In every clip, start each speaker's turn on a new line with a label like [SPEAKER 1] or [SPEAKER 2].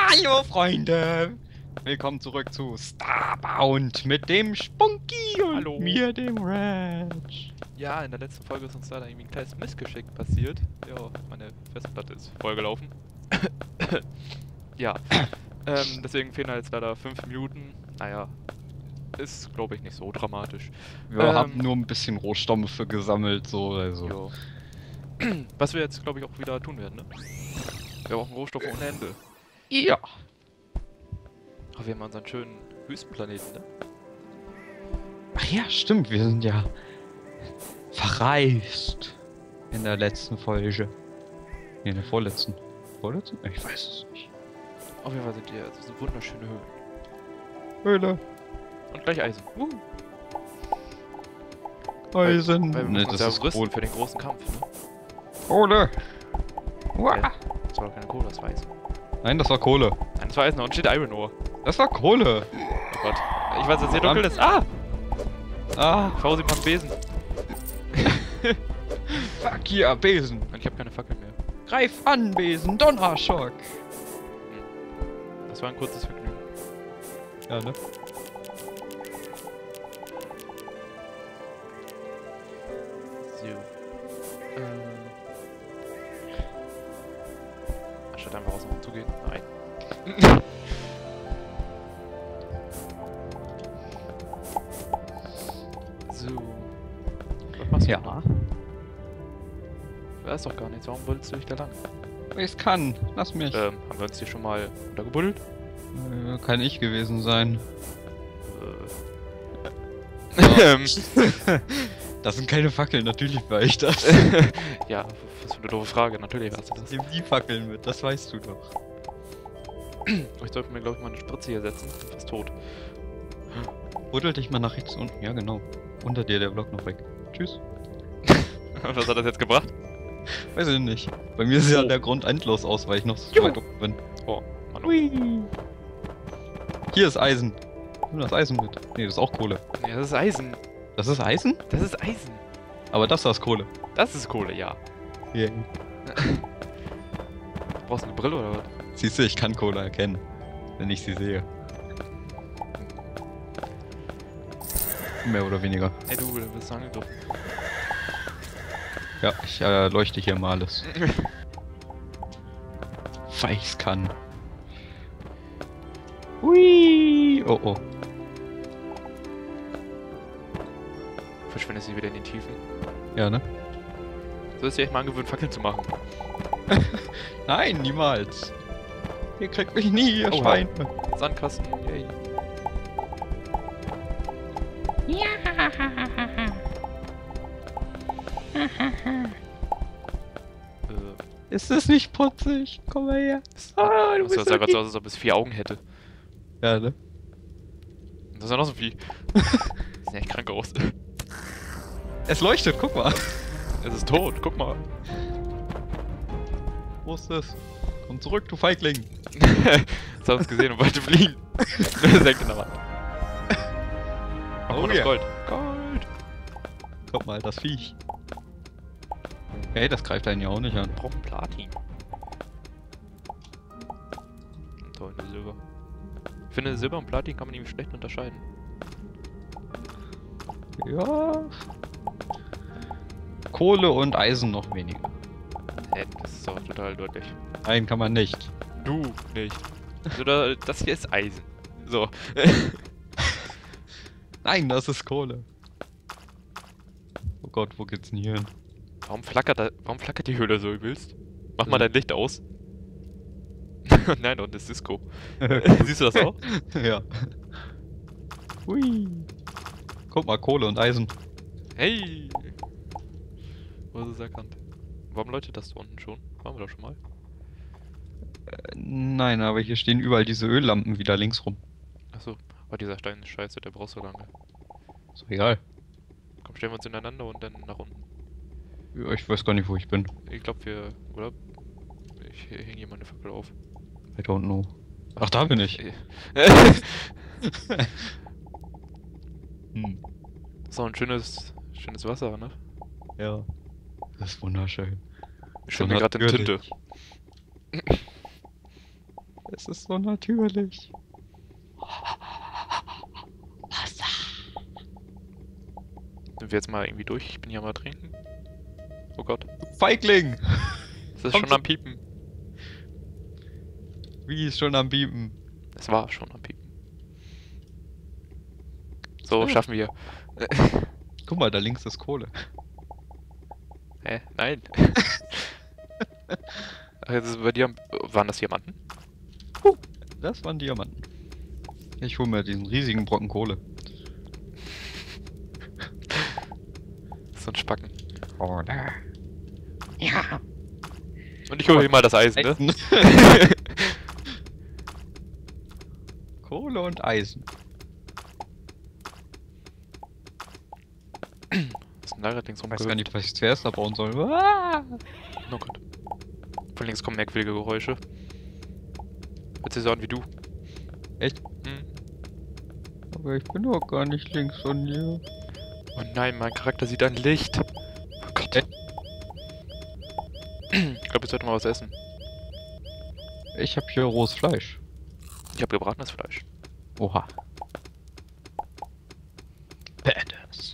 [SPEAKER 1] Hallo Freunde! Willkommen zurück zu Starbound mit dem Spunky und
[SPEAKER 2] Hallo.
[SPEAKER 1] mir, dem Ratch.
[SPEAKER 2] Ja, in der letzten Folge ist uns leider irgendwie ein kleines Missgeschick passiert. Ja, meine Festplatte ist vollgelaufen. Ja, deswegen fehlen jetzt leider 5 Minuten. Naja, ist glaube ich nicht so dramatisch.
[SPEAKER 1] Wir haben nur ein bisschen Rohstoffe gesammelt, so, also.
[SPEAKER 2] Jo. Was wir jetzt glaube ich auch wieder tun werden, ne? Wir brauchen Rohstoffe ohne Ende.
[SPEAKER 1] Ja.
[SPEAKER 2] Aber wir haben unseren schönen Wüstenplaneten, ne?
[SPEAKER 1] Ach ja, stimmt, wir sind ja verreist in der letzten Folge. Nee, in der vorletzten. Vorletzten? Ich weiß es nicht.
[SPEAKER 2] Auf jeden Fall sind hier so wunderschöne Höhlen.
[SPEAKER 1] Höhle.
[SPEAKER 2] Und gleich Eisen.
[SPEAKER 1] Eisen.
[SPEAKER 2] Weil wir
[SPEAKER 1] Ne,
[SPEAKER 2] müssen uns
[SPEAKER 1] das
[SPEAKER 2] ja
[SPEAKER 1] ist
[SPEAKER 2] rüsten
[SPEAKER 1] Kohle.
[SPEAKER 2] für den großen Kampf, ne?
[SPEAKER 1] Kohle. Uah.
[SPEAKER 2] Ja. Das war doch keine Kohle, das war Eisen.
[SPEAKER 1] Nein, das war Kohle.
[SPEAKER 2] Nein, das war Eisen und steht Iron Ore.
[SPEAKER 1] Das war Kohle.
[SPEAKER 2] Oh Gott. Ich weiß, dass es hier dunkel ist. Ah!
[SPEAKER 1] Ah,
[SPEAKER 2] Schau sie mal am Besen.
[SPEAKER 1] fuck yeah, Besen.
[SPEAKER 2] Und ich habe keine Fackeln mehr.
[SPEAKER 1] Greif an, Besen, Donnerschock.
[SPEAKER 2] Das war ein kurzes Vergnügen.
[SPEAKER 1] Ja, ne?
[SPEAKER 2] So. Anstatt einfach aus dem Raum zu gehen. Nein. So. Was machst du?
[SPEAKER 1] Ja.
[SPEAKER 2] Da? Da ist doch gar nichts. Warum wolltest du dich da lang?
[SPEAKER 1] Ich kann, lass mich.
[SPEAKER 2] Haben wir uns hier schon mal untergebuddelt?
[SPEAKER 1] Kann ich gewesen sein. Das sind keine Fackeln, natürlich war ich das.
[SPEAKER 2] Ja, was für eine doofe Frage. Natürlich hast du das.
[SPEAKER 1] Nimm die Fackeln mit, das weißt du doch.
[SPEAKER 2] Ich sollte mir, glaube ich, mal eine Spritze hier setzen. Ich bin fast tot.
[SPEAKER 1] Buddel dich mal nach rechts unten. Ja, genau. Unter dir der Block noch weg. Tschüss.
[SPEAKER 2] Was hat das jetzt gebracht?
[SPEAKER 1] Weiß ich nicht. Bei mir ist ja
[SPEAKER 2] Oh.
[SPEAKER 1] der Grund endlos aus, weil ich noch so
[SPEAKER 2] Jo.
[SPEAKER 1] weit oben bin.
[SPEAKER 2] Oh, Mann.
[SPEAKER 1] Hui. Hier ist Eisen. Nimm das Eisen mit. Nee, das ist auch Kohle.
[SPEAKER 2] Nee, das ist Eisen.
[SPEAKER 1] Das ist Eisen?
[SPEAKER 2] Das ist Eisen.
[SPEAKER 1] Aber das da ist Kohle.
[SPEAKER 2] Das ist Kohle, ja.
[SPEAKER 1] Yeah.
[SPEAKER 2] Brauchst du eine Brille oder was?
[SPEAKER 1] Siehst du, ich kann Kohle erkennen, wenn ich sie sehe. Mehr oder weniger.
[SPEAKER 2] Ey du bist angegriffen.
[SPEAKER 1] Ja, ich leuchte hier mal alles. Weil ich's kann. Hui! Oh oh.
[SPEAKER 2] Verschwindest du wieder in die Tiefen.
[SPEAKER 1] Ja, ne?
[SPEAKER 2] So ist ja echt mal angewöhnt, Fackeln zu machen.
[SPEAKER 1] Nein, niemals. Ihr kriegt mich nie, ihr
[SPEAKER 2] Oha.
[SPEAKER 1] Schweine.
[SPEAKER 2] Sandkasten, yay.
[SPEAKER 1] Ist das nicht putzig? Komm mal her. Ah, du
[SPEAKER 2] Das
[SPEAKER 1] bist
[SPEAKER 2] sah
[SPEAKER 1] so
[SPEAKER 2] gerade so aus, als ob es 4 Augen hätte.
[SPEAKER 1] Ja, ne?
[SPEAKER 2] Und das ist ja noch so viel. Sieht echt krank aus.
[SPEAKER 1] Es leuchtet, guck mal.
[SPEAKER 2] Es ist tot, guck mal.
[SPEAKER 1] Wo ist das? Komm zurück, du Feigling.
[SPEAKER 2] Das hat uns gesehen und wollte fliehen. Senkt in der Wand.
[SPEAKER 1] Oh
[SPEAKER 2] das
[SPEAKER 1] ja.
[SPEAKER 2] Gold. Gold.
[SPEAKER 1] Guck mal, das Viech. Hey, das greift einen ja auch nicht an.
[SPEAKER 2] Wir brauchen Platin. Und toll, nur Silber. Ich finde, Silber und Platin kann man nämlich schlecht unterscheiden.
[SPEAKER 1] Ja. Kohle und Eisen noch weniger.
[SPEAKER 2] Hä, das ist doch total deutlich.
[SPEAKER 1] Nein, kann man nicht.
[SPEAKER 2] Du nicht. Oder das hier ist Eisen. So.
[SPEAKER 1] Nein, das ist Kohle. Oh Gott, wo geht's denn hier hin?
[SPEAKER 2] Warum flackert die Höhle so übelst? Mach mal
[SPEAKER 1] Also-
[SPEAKER 2] dein Licht aus. Nein, und das Disco. Siehst du das auch?
[SPEAKER 1] Ja. Hui. Guck mal, Kohle und Eisen.
[SPEAKER 2] Hey! Wo ist es erkannt? Warum leuchtet das da unten schon? Waren wir da schon mal?
[SPEAKER 1] Nein, aber hier stehen überall diese Öllampen wieder links rum.
[SPEAKER 2] Achso, aber dieser Stein ist scheiße, der brauchst du lange.
[SPEAKER 1] Ist doch egal.
[SPEAKER 2] Komm, stellen wir uns ineinander und dann nach unten.
[SPEAKER 1] Ja, ich weiß gar nicht, wo ich bin.
[SPEAKER 2] Ich glaube wir. Oder? Ich hänge hier mal eine Fackel auf.
[SPEAKER 1] I don't know. Ach, da bin ich. Hm.
[SPEAKER 2] So ein schönes Wasser, ne?
[SPEAKER 1] Ja. Das ist wunderschön.
[SPEAKER 2] Ich schwimme mir gerade in Tinte.
[SPEAKER 1] Es ist so natürlich.
[SPEAKER 2] Sind wir jetzt mal irgendwie durch? Ich bin hier mal trinken. Oh Gott.
[SPEAKER 1] Feigling!
[SPEAKER 2] Es ist
[SPEAKER 1] Komm
[SPEAKER 2] schon am Piepen.
[SPEAKER 1] Wie ist schon am Biepen?
[SPEAKER 2] Es war schon am Piepen. So,
[SPEAKER 1] Ah.
[SPEAKER 2] schaffen wir.
[SPEAKER 1] Guck mal, da links ist Kohle.
[SPEAKER 2] Hä? Nein. Ach, jetzt ist bei dir. Waren das Diamanten?
[SPEAKER 1] Das waren Diamanten. Ich hole mir diesen riesigen Brocken Kohle.
[SPEAKER 2] So ein Spacken.
[SPEAKER 1] Kohle. Ja.
[SPEAKER 2] Und ich hole hier mal das Eisen, ne?
[SPEAKER 1] Kohle und Eisen.
[SPEAKER 2] Was ist denn da gerade links
[SPEAKER 1] Ich weiß gar
[SPEAKER 2] rumgehüpft?
[SPEAKER 1] nicht, was ich zuerst da bauen soll. Ah!
[SPEAKER 2] Oh Gott. Von links kommen merkwürdige Geräusche. Hört sich so an wie du.
[SPEAKER 1] Echt?
[SPEAKER 2] Hm.
[SPEAKER 1] Aber ich bin doch gar nicht links von dir.
[SPEAKER 2] Oh nein, mein Charakter sieht ein Licht. Oh Gott. Ich glaube, ich sollte mal was essen.
[SPEAKER 1] Ich habe hier rohes Fleisch.
[SPEAKER 2] Ich habe gebratenes Fleisch.
[SPEAKER 1] Oha. Badass.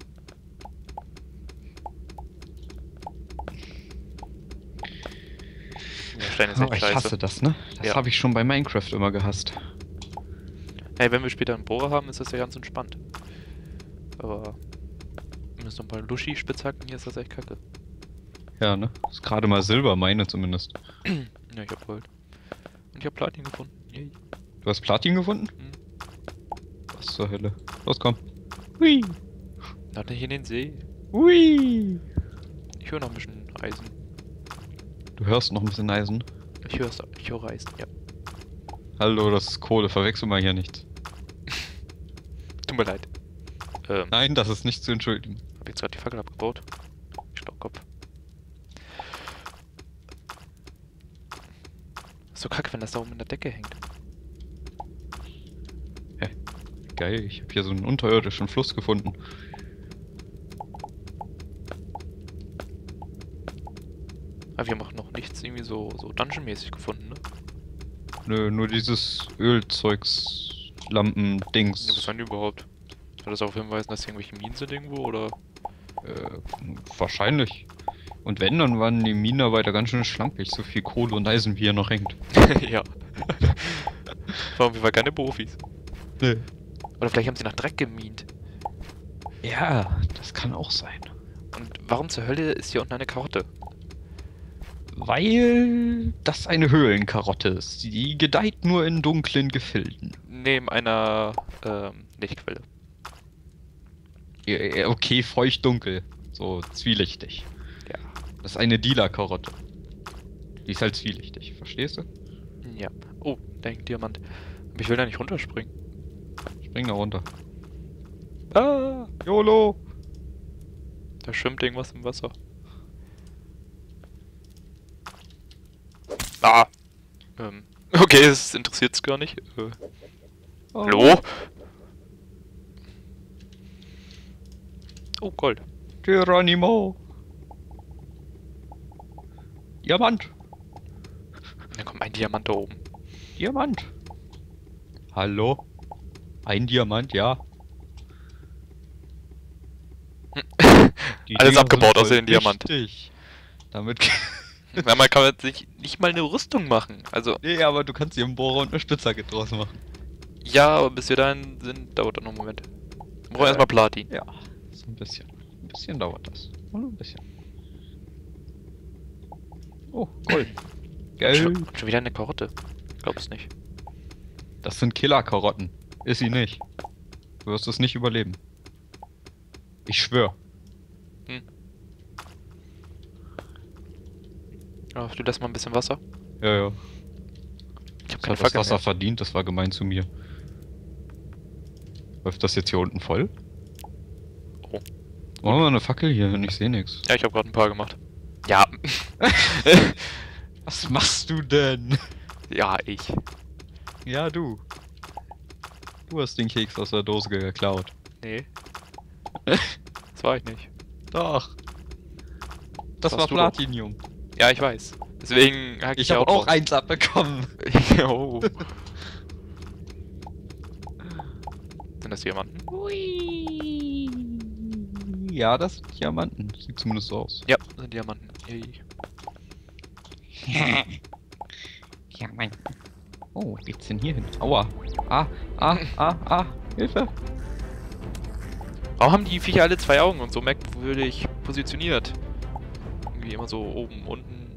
[SPEAKER 2] Der Stein ist echt
[SPEAKER 1] Ich
[SPEAKER 2] scheiße.
[SPEAKER 1] hasse das, ne? Das
[SPEAKER 2] Ja.
[SPEAKER 1] habe ich schon bei Minecraft immer gehasst.
[SPEAKER 2] Hey, wenn wir später einen Bohrer haben, ist das ja ganz entspannt. Aber wir müssen noch ein paar Luschi-Spitzhacken, hier ist das echt kacke.
[SPEAKER 1] Ja, ne? Ist gerade mal Silber, meine zumindest.
[SPEAKER 2] Ja, ich hab Gold. Und ich hab Platin gefunden. Yay.
[SPEAKER 1] Du hast Platin gefunden?
[SPEAKER 2] Hm.
[SPEAKER 1] Was zur Hölle? Los, komm. Hui!
[SPEAKER 2] Na, nicht in den See.
[SPEAKER 1] Hui!
[SPEAKER 2] Ich höre noch ein bisschen Eisen.
[SPEAKER 1] Du hörst noch ein bisschen Eisen.
[SPEAKER 2] Ich höre Eisen, ja.
[SPEAKER 1] Hallo, das ist Kohle, verwechsel mal hier nichts.
[SPEAKER 2] Tut mir leid.
[SPEAKER 1] Nein, das ist nicht zu entschuldigen.
[SPEAKER 2] Hab jetzt gerade die Fackel abgebaut. Staubkopf. Ist so kacke, wenn das da oben in der Decke hängt.
[SPEAKER 1] Geil, ich habe hier so einen unterirdischen Fluss gefunden.
[SPEAKER 2] Aber wir haben auch noch nichts irgendwie so Dungeon-mäßig gefunden, ne?
[SPEAKER 1] Nö, nur dieses Ölzeugs,
[SPEAKER 2] Ja,
[SPEAKER 1] Lampen-Dings.
[SPEAKER 2] was waren die überhaupt? Soll das darauf hinweisen, dass hier irgendwelche Minen sind irgendwo, oder?
[SPEAKER 1] Wahrscheinlich. Und wenn, dann waren die Minenarbeiter ganz schön schlampig, so viel Kohle und Eisen, wie hier noch hängt.
[SPEAKER 2] Ja. Warum wir waren keine Profis?
[SPEAKER 1] Nö.
[SPEAKER 2] Oder vielleicht haben sie nach Dreck gemint.
[SPEAKER 1] Ja, das kann auch sein.
[SPEAKER 2] Und warum zur Hölle ist hier unten eine Karotte?
[SPEAKER 1] Weil das eine Höhlenkarotte ist. Die gedeiht nur in dunklen Gefilden.
[SPEAKER 2] Neben einer Lichtquelle.
[SPEAKER 1] Ja, okay, feucht-dunkel. So zwielichtig.
[SPEAKER 2] Ja.
[SPEAKER 1] Das ist eine Dealer-Karotte. Die ist halt zwielichtig, verstehst du?
[SPEAKER 2] Ja. Oh, da hängt ein Diamant. Aber ich will da nicht runterspringen.
[SPEAKER 1] Spring da runter. Ah, YOLO!
[SPEAKER 2] Da schwimmt irgendwas im Wasser. Ah! Okay, das interessiert's gar nicht.
[SPEAKER 1] Oh.
[SPEAKER 2] Hallo? Oh, Gold.
[SPEAKER 1] Geronimo! Diamant!
[SPEAKER 2] Da kommt ein Diamant da oben.
[SPEAKER 1] Diamant! Hallo? Ein Diamant, ja. Die
[SPEAKER 2] Alles
[SPEAKER 1] Dinger
[SPEAKER 2] abgebaut,
[SPEAKER 1] sind
[SPEAKER 2] außer den Diamant.
[SPEAKER 1] wichtig. Damit.
[SPEAKER 2] Man kann sich nicht mal eine Rüstung machen. Also,
[SPEAKER 1] Nee, aber du kannst hier einen Bohrer und eine Spitzhacke draus machen.
[SPEAKER 2] ja, aber bis wir dahin sind, dauert das noch einen Moment. Wir brauchen erstmal Platin.
[SPEAKER 1] Ja, so ein bisschen. Ein bisschen dauert das. Nur ein bisschen. Oh, Gold. Geil.
[SPEAKER 2] Schon wieder eine Karotte. Glaub's nicht.
[SPEAKER 1] Das sind Killer-Karotten. Ist sie nicht. Du wirst es nicht überleben. Ich schwör.
[SPEAKER 2] Ja, du lässt mal ein bisschen Wasser.
[SPEAKER 1] Ja, ja.
[SPEAKER 2] Ich hab
[SPEAKER 1] Das
[SPEAKER 2] keine
[SPEAKER 1] hat das
[SPEAKER 2] Fackel
[SPEAKER 1] Wasser
[SPEAKER 2] mehr.
[SPEAKER 1] verdient, das war gemein zu mir. Läuft das jetzt hier unten voll?
[SPEAKER 2] Oh.
[SPEAKER 1] Machen wir eine Fackel hier hin, ich sehe nichts.
[SPEAKER 2] Ja, ich habe gerade ein paar gemacht. Ja.
[SPEAKER 1] Was machst du denn?
[SPEAKER 2] Ja, ich.
[SPEAKER 1] Ja, du. Du hast den Keks aus der Dose geklaut.
[SPEAKER 2] Nee. Das war ich nicht.
[SPEAKER 1] Doch. Das war
[SPEAKER 2] warst du doch.
[SPEAKER 1] Platinum.
[SPEAKER 2] Ja, ich weiß. Deswegen hack
[SPEAKER 1] Ich habe auch
[SPEAKER 2] drauf.
[SPEAKER 1] eins abbekommen.
[SPEAKER 2] Oh. Sind das Diamanten?
[SPEAKER 1] Hui. Ja, das sind Diamanten. Sieht zumindest so aus.
[SPEAKER 2] Ja, sind Diamanten. Yay.
[SPEAKER 1] Diamanten. Oh, wo geht's denn hier hin? Aua. Hilfe.
[SPEAKER 2] Warum haben die Viecher alle 2 Augen und so merkwürdig positioniert? Irgendwie immer so oben, unten.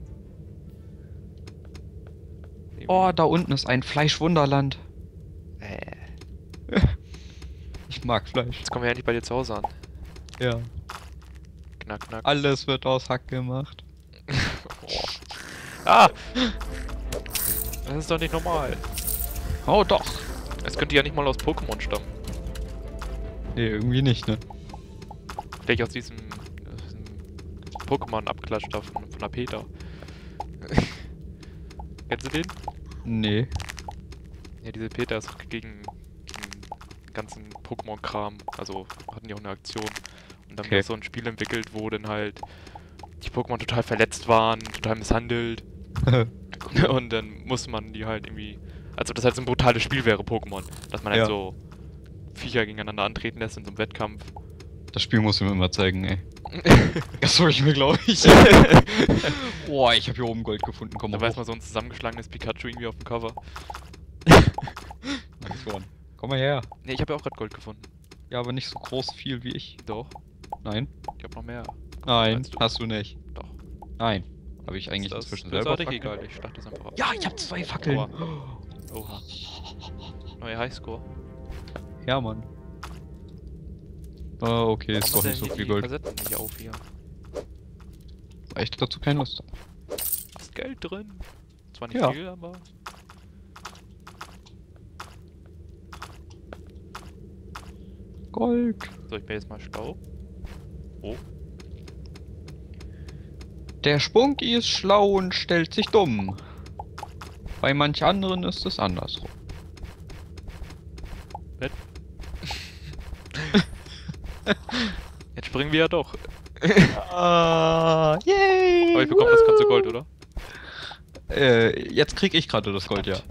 [SPEAKER 1] Oh, da unten ist ein Fleischwunderland.
[SPEAKER 2] Äh.
[SPEAKER 1] Ich mag Fleisch.
[SPEAKER 2] Jetzt kommen wir endlich bei dir zu Hause an.
[SPEAKER 1] Ja.
[SPEAKER 2] Knack, knack.
[SPEAKER 1] Alles wird aus Hack gemacht.
[SPEAKER 2] Oh. Ah! Das ist doch nicht normal.
[SPEAKER 1] Oh, doch.
[SPEAKER 2] Es könnte ja nicht mal aus Pokémon stammen.
[SPEAKER 1] Nee, irgendwie nicht, ne?
[SPEAKER 2] Vielleicht aus diesem Pokémon-Abklatsch da von der Peter. Kennst du den?
[SPEAKER 1] Nee.
[SPEAKER 2] Ja, diese Peter ist gegen den ganzen Pokémon-Kram. Also hatten die auch eine Aktion. Und dann
[SPEAKER 1] Okay.
[SPEAKER 2] wird so ein Spiel entwickelt, wo dann halt die Pokémon total verletzt waren, total misshandelt. Und dann musste man die halt irgendwie. Also, das halt so ein brutales Spiel wäre, Pokémon. Dass man halt
[SPEAKER 1] Ja.
[SPEAKER 2] so Viecher gegeneinander antreten lässt in so einem Wettkampf.
[SPEAKER 1] Das Spiel musst du mir immer zeigen, ey. Das hol ich mir, glaube ich. Boah, ich habe hier oben Gold gefunden. Komm
[SPEAKER 2] Da
[SPEAKER 1] mal
[SPEAKER 2] weiß
[SPEAKER 1] hoch.
[SPEAKER 2] man so ein zusammengeschlagenes Pikachu irgendwie auf dem Cover.
[SPEAKER 1] Nice one. Komm mal her.
[SPEAKER 2] Ne, ich habe ja auch gerade Gold gefunden.
[SPEAKER 1] Ja, aber nicht so groß viel wie ich.
[SPEAKER 2] Doch,
[SPEAKER 1] Nein.
[SPEAKER 2] ich habe noch mehr.
[SPEAKER 1] Nein,
[SPEAKER 2] Meinst du?
[SPEAKER 1] hast du nicht.
[SPEAKER 2] Doch.
[SPEAKER 1] Nein. Habe ich eigentlich
[SPEAKER 2] Das
[SPEAKER 1] inzwischen
[SPEAKER 2] ist
[SPEAKER 1] selber
[SPEAKER 2] bösartig
[SPEAKER 1] Fackeln?
[SPEAKER 2] egal, ich starte das einfach ab.
[SPEAKER 1] Ja, ich habe 2 Fackeln.
[SPEAKER 2] Oha. Neuer Highscore.
[SPEAKER 1] Ja, Mann. Oh, okay, ist
[SPEAKER 2] Warum
[SPEAKER 1] doch
[SPEAKER 2] hat
[SPEAKER 1] nicht
[SPEAKER 2] er
[SPEAKER 1] so
[SPEAKER 2] die
[SPEAKER 1] viel Gold.
[SPEAKER 2] Kassetten nicht auf hier?
[SPEAKER 1] Weil ich dazu keine Lust habe.
[SPEAKER 2] Ist Geld drin. Zwar nicht
[SPEAKER 1] Ja.
[SPEAKER 2] viel, aber.
[SPEAKER 1] Gold.
[SPEAKER 2] So, ich bin jetzt mal schlau. Oh.
[SPEAKER 1] Der Spunki ist schlau und stellt sich dumm. Bei manch anderen ist es andersrum.
[SPEAKER 2] Jetzt springen wir ja doch.
[SPEAKER 1] Yay!
[SPEAKER 2] Aber ich bekomme das ganze Gold, oder?
[SPEAKER 1] Jetzt krieg ich gerade das Gold, ja.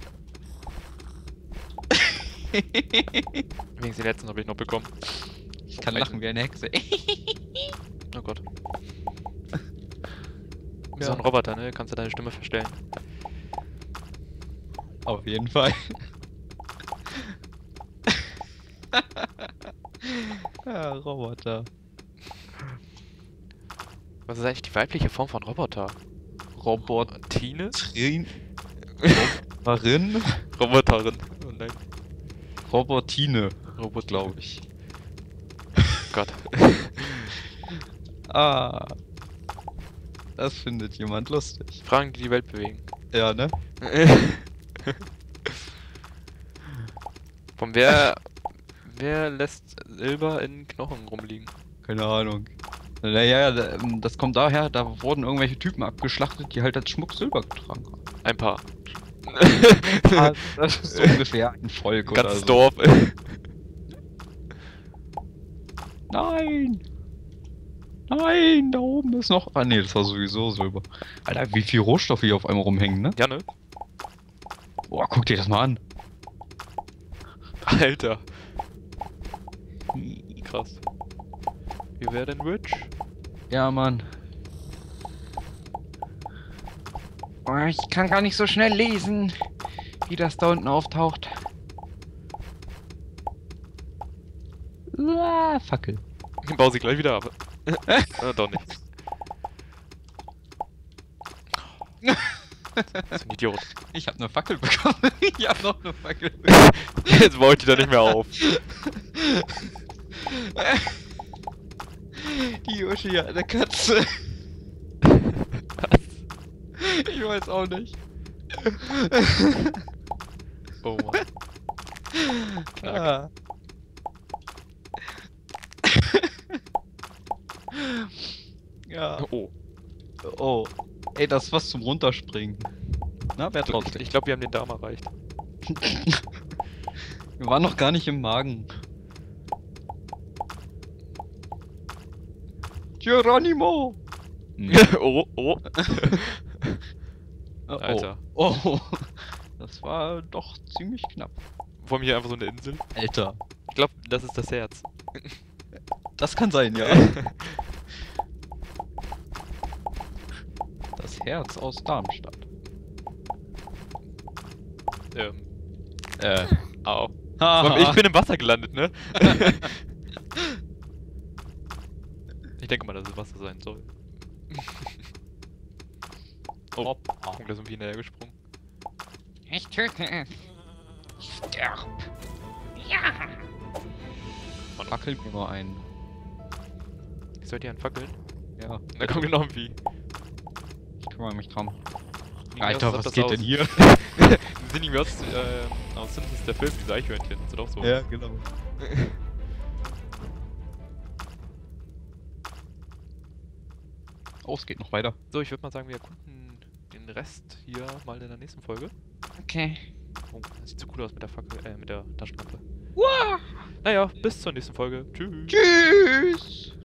[SPEAKER 2] Wenigstens den letzten habe ich noch bekommen.
[SPEAKER 1] Ich kann lachen wie eine Hexe.
[SPEAKER 2] Oh Gott. Wie
[SPEAKER 1] Ja.
[SPEAKER 2] so ein Roboter, ne? Kannst du deine Stimme verstellen.
[SPEAKER 1] Auf jeden Fall. Ja, Roboter.
[SPEAKER 2] Was ist eigentlich die weibliche Form von Roboter?
[SPEAKER 1] Robotine?
[SPEAKER 2] Tine?
[SPEAKER 1] Roboterin?
[SPEAKER 2] Roboterin. Oh nein.
[SPEAKER 1] Robotine,
[SPEAKER 2] Robot,
[SPEAKER 1] glaube ich.
[SPEAKER 2] Gott.
[SPEAKER 1] Ah. Das findet jemand lustig.
[SPEAKER 2] Fragen, die die Welt bewegen.
[SPEAKER 1] Ja, ne?
[SPEAKER 2] Von wer lässt Silber in Knochen rumliegen?
[SPEAKER 1] Keine Ahnung. Naja, das kommt daher, da wurden irgendwelche Typen abgeschlachtet, die halt als Schmuck Silber getragen haben.
[SPEAKER 2] Ein paar.
[SPEAKER 1] Das ist so ungefähr ein Volk oder
[SPEAKER 2] Ganzes
[SPEAKER 1] so.
[SPEAKER 2] Dorf.
[SPEAKER 1] Nein! Nein, da oben ist noch... Ah ne, das war sowieso Silber. Alter, wie viel Rohstoffe hier auf einmal rumhängen, ne?
[SPEAKER 2] Ja, ne?
[SPEAKER 1] Boah, guck dir das mal an.
[SPEAKER 2] Alter. Krass. Wir werden rich.
[SPEAKER 1] Ja, Mann. Oh, ich kann gar nicht so schnell lesen, wie das da unten auftaucht. Fackel.
[SPEAKER 2] Ich baue sie gleich wieder ab. Doch nicht. Das ist ein Idiot.
[SPEAKER 1] Ich hab eine Fackel bekommen. Ich hab noch eine Fackel.
[SPEAKER 2] Jetzt baue ich die da nicht mehr auf.
[SPEAKER 1] Die Uschi hat eine Katze. Ich weiß auch nicht.
[SPEAKER 2] Oh Mann. Knack.
[SPEAKER 1] Ah. Ja.
[SPEAKER 2] Oh.
[SPEAKER 1] Oh. Ey, das ist was zum Runterspringen. Na, wer traut sich?
[SPEAKER 2] Ich glaube, wir haben den Darm erreicht.
[SPEAKER 1] Wir waren noch gar nicht im Magen. Geronimo! Hm.
[SPEAKER 2] Oh, oh. Alter.
[SPEAKER 1] Oh. Das war doch ziemlich knapp.
[SPEAKER 2] Vor mir hier einfach so eine Insel.
[SPEAKER 1] Alter.
[SPEAKER 2] Ich glaube, das ist das Herz.
[SPEAKER 1] Das kann sein, ja. Das Herz aus Darmstadt.
[SPEAKER 2] Au. Ich bin im Wasser gelandet, ne? Ich denke mal, dass es Wasser sein soll. Oh, und da sind wir hinterher gesprungen.
[SPEAKER 3] Ich töte es. Sterb. Ja.
[SPEAKER 1] Fackel mir mal ein.
[SPEAKER 2] Ich sollte hier anfackeln?
[SPEAKER 1] Ja.
[SPEAKER 2] Da kommt noch ein Vieh.
[SPEAKER 1] Ich kümmere mich drum.
[SPEAKER 2] Wie
[SPEAKER 1] Alter,
[SPEAKER 2] sieht
[SPEAKER 1] was
[SPEAKER 2] das
[SPEAKER 1] geht
[SPEAKER 2] aus?
[SPEAKER 1] denn hier?
[SPEAKER 2] Die sind irgendwie aus Simpsons der Film, diese Eichhörnchen. Das sieht auch so aus.
[SPEAKER 1] Ja, genau. Oh, es geht noch weiter.
[SPEAKER 2] So, ich würde mal sagen, wir erkunden den Rest hier mal in der nächsten Folge.
[SPEAKER 3] Okay.
[SPEAKER 2] Oh, das sieht so cool aus mit der Fackel, mit der Taschenlampe.
[SPEAKER 3] Wow.
[SPEAKER 2] Naja, bis zur nächsten Folge. Tschüss.
[SPEAKER 1] Tschüss!